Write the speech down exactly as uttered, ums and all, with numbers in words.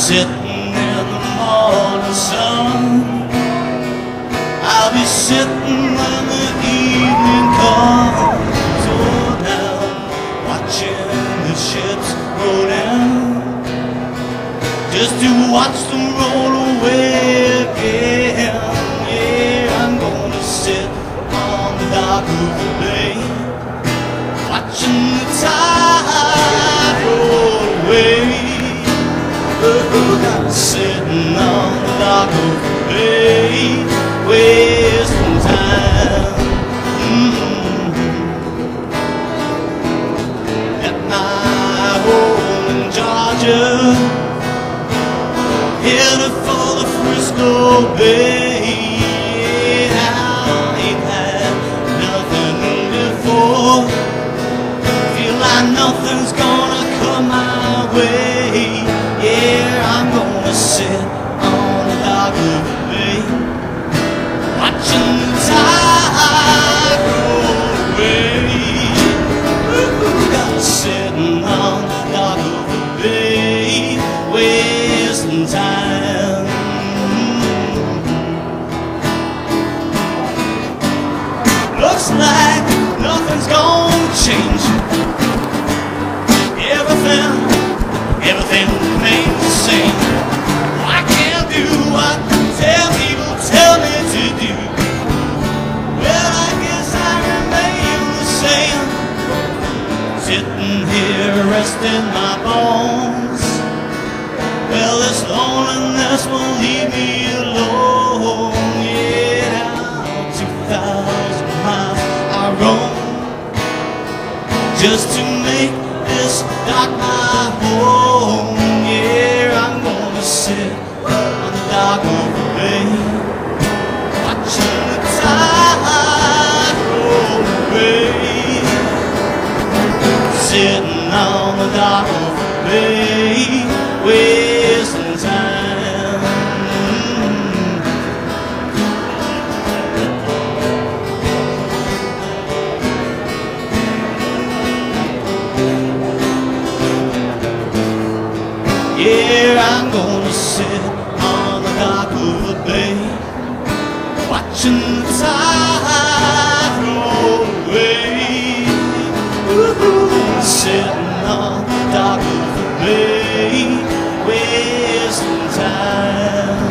sitting in the morning sun. I'll be sitting when the evening comes, oh down, watching the ships roll in, just to watch them roll away again. Yeah, I'm gonna sit on the dock of the bay, watching the tide roll away. Oh, sitting on the dock of the bay, wasting time. Mm-hmm. At my home in Georgia, headed for the Frisco Bay. I ain't had nothing to live for, feel like nothing's gonna come my way. Yeah, I'm gonna sit on the dock of the bay, watching the tide roll away. Ooh, sitting on the dock of the bay, wasting time. Looks like nothing's gonna change. Everything, everything remains the same. I can't do what tell people tell me to do. Well, I guess I remain the same, sitting here resting my bones. Well, this loneliness won't leave me alone. Yeah, two thousand miles I roam, just to make this dock my home. Yeah, I'm gonna sit on the dock of the bay, watching the tide roll away. Sitting on the dock of the bay, wasting time. Yeah, I'm gonna sit on the dock of the bay, watching the tide roll away. Ooh, sitting on the dock of the bay, wasting time.